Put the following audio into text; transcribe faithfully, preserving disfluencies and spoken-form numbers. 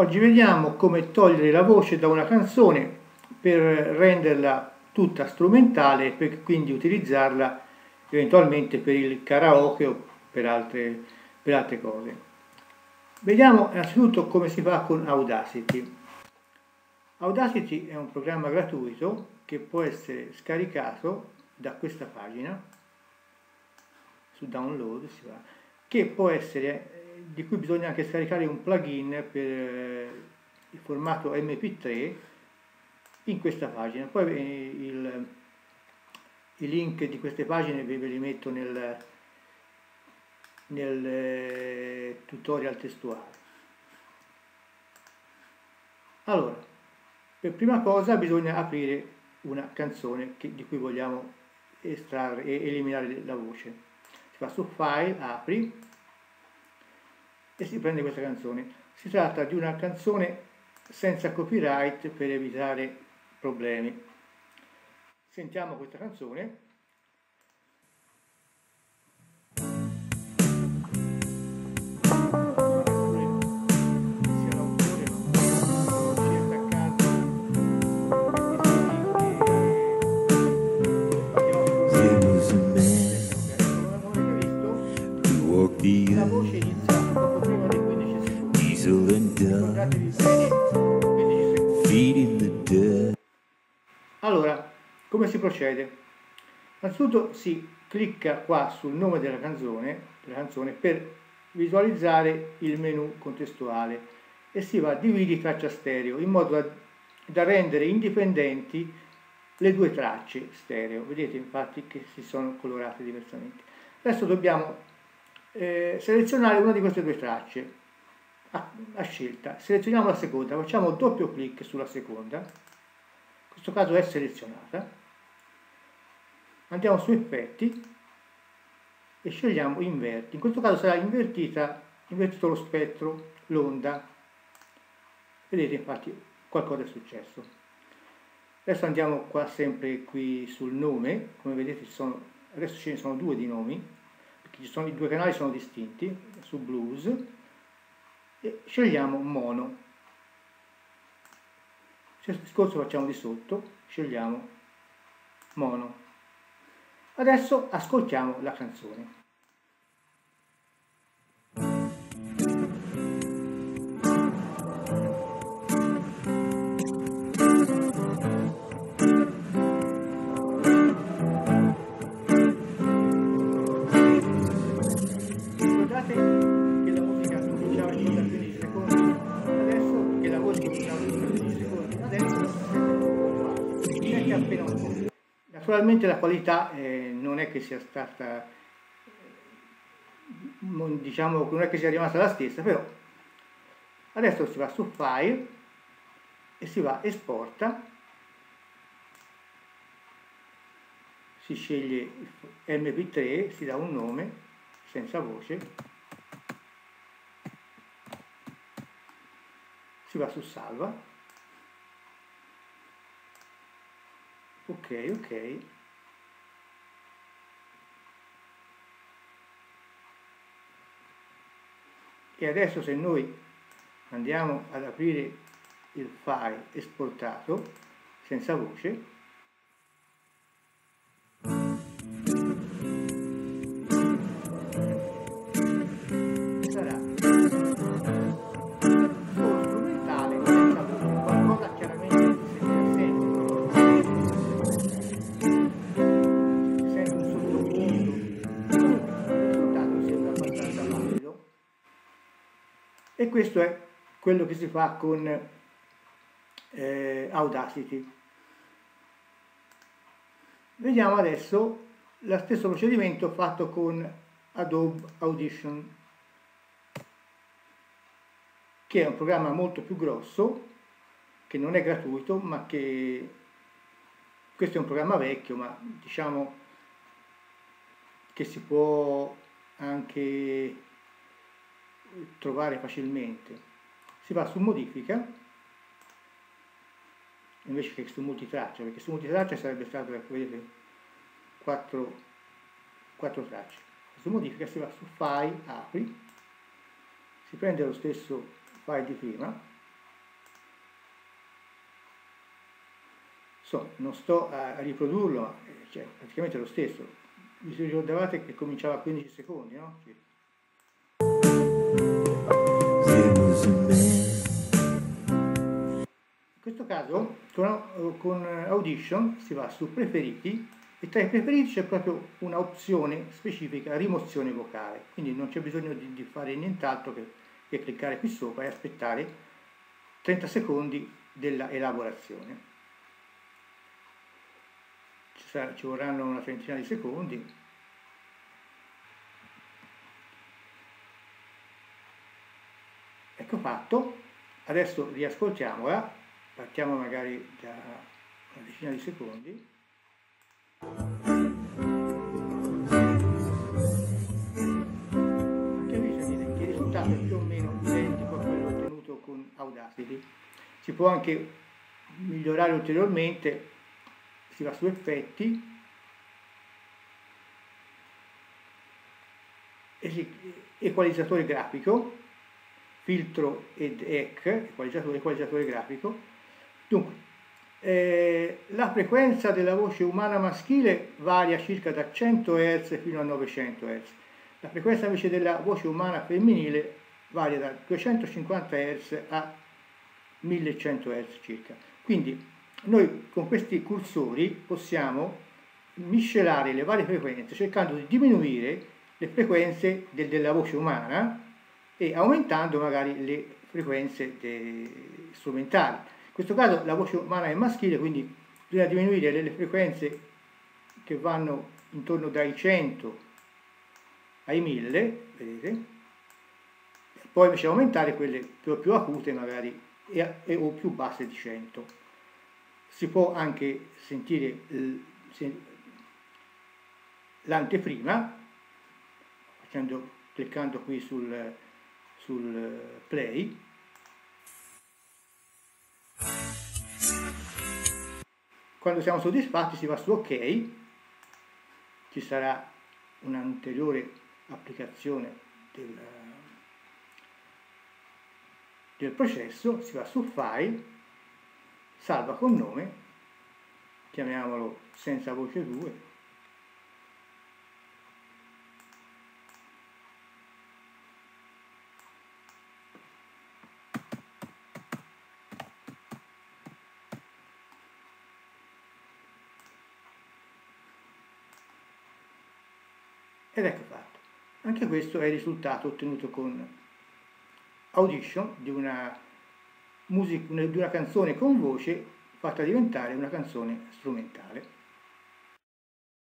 Oggi vediamo come togliere la voce da una canzone per renderla tutta strumentale e per quindi utilizzarla eventualmente per il karaoke o per altre, per altre cose. Vediamo innanzitutto come si fa con Audacity. Audacity è un programma gratuito che può essere scaricato da questa pagina, su download si va, che può essere, di cui bisogna anche scaricare un plugin per il formato M P tre in questa pagina. Poi il, i link di queste pagine ve li metto nel, nel tutorial testuale. Allora, per prima cosa bisogna aprire una canzone che, di cui vogliamo estrarre e eliminare la voce. Si va su File, Apri e si prende questa canzone. Si tratta di una canzone senza copyright per evitare problemi. Sentiamo questa canzone. La voce inizia poco prima dei quindici secondi. Allora, come si procede? Innanzitutto si clicca qua sul nome della canzone, della canzone per visualizzare il menu contestuale e si va a dividi traccia stereo in modo da, da rendere indipendenti le due tracce stereo. Vedete infatti che si sono colorate diversamente. Adesso dobbiamo Eh, selezionare una di queste due tracce a, a scelta. Selezioniamo la seconda, facciamo doppio clic sulla seconda, in questo caso è selezionata, andiamo su effetti e scegliamo inverti. In questo caso sarà invertita, invertito lo spettro, l'onda. Vedete infatti qualcosa è successo. Adesso andiamo qua sempre qui sul nome, come vedete ci sono, adesso ce ne sono due di nomi. Ci sono, i due canali sono distinti, su blues, e scegliamo mono. Stesso discorso facciamo di sotto, scegliamo mono. Adesso ascoltiamo la canzone. Naturalmente la qualità eh, non è che sia stata, non, diciamo, non è che sia rimasta la stessa, però adesso si va su File e si va Esporta, si sceglie M P tre, si dà un nome senza voce, si va su Salva. Ok, ok. E adesso se noi andiamo ad aprire il file esportato senza voce, sarà solo strumentale senza voce, qualcosa chiaramente si sente. E questo è quello che si fa con eh, Audacity. Vediamo adesso lo stesso procedimento fatto con Adobe Audition, che è un programma molto più grosso, che non è gratuito, ma che questo è un programma vecchio, ma diciamo che si può anche trovare facilmente. Si va su modifica invece che su multitraccia, perché su multitraccia sarebbe stato, ecco, vedete, quattro, quattro tracce. Su modifica si va su file, apri, si prende lo stesso file di prima So, non sto a, a riprodurlo, ma cioè, praticamente è lo stesso. Vi ricordavate che cominciava a quindici secondi, no? Sì. In questo caso con, con Audition si va su preferiti e tra i preferiti c'è proprio una opzione specifica rimozione vocale, quindi non c'è bisogno di, di fare nient'altro che, che cliccare qui sopra e aspettare trenta secondi della elaborazione. Ci, sarà, ci vorranno una trentina di secondi. Ecco fatto, adesso riascoltiamola, partiamo magari da una decina di secondi. Anche qui vedete che il risultato è più o meno identico a quello ottenuto con Audacity. Si può anche migliorare ulteriormente, si va su effetti equalizzatore grafico, filtro ed E C, equalizzatore, equalizzatore grafico. Dunque, eh, la frequenza della voce umana maschile varia circa da cento hertz fino a novecento hertz. La frequenza invece della voce umana femminile varia da duecentocinquanta hertz a millecento hertz circa. Quindi noi con questi cursori possiamo miscelare le varie frequenze cercando di diminuire le frequenze del, della voce umana e aumentando magari le frequenze strumentali. In questo caso la voce umana è maschile, quindi bisogna diminuire le, le frequenze che vanno intorno dai cento ai mille, vedete, poi invece aumentare quelle più, più acute magari e, e, o più basse di cento. Si può anche sentire l'anteprima facendo, cliccando qui sul, sul play. Quando siamo soddisfatti si va su ok, ci sarà un'ulteriore applicazione del, del processo, si va su file, salva con nome, chiamiamolo senza voce due, ed ecco fatto. Anche questo è il risultato ottenuto con Audition di una, music, di una canzone con voce fatta diventare una canzone strumentale.